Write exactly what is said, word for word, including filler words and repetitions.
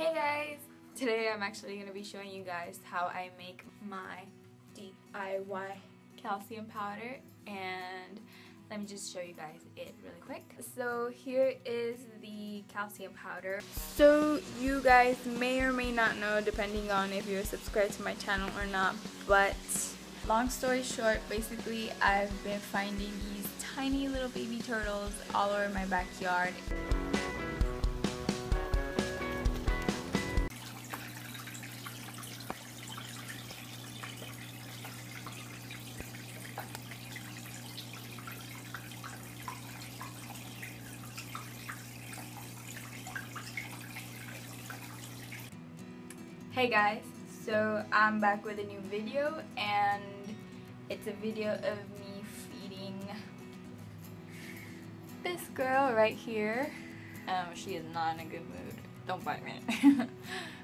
Hey guys! Today I'm actually going to be showing you guys how I make my D I Y calcium powder, and let me just show you guys it really quick. So here is the calcium powder. So you guys may or may not know, depending on if you're subscribed to my channel or not, but long story short, basically I've been finding these tiny little baby turtles all over my backyard. Hey guys, so I'm back with a new video, and it's a video of me feeding this girl right here. Um, she is not in a good mood. Don't bite me.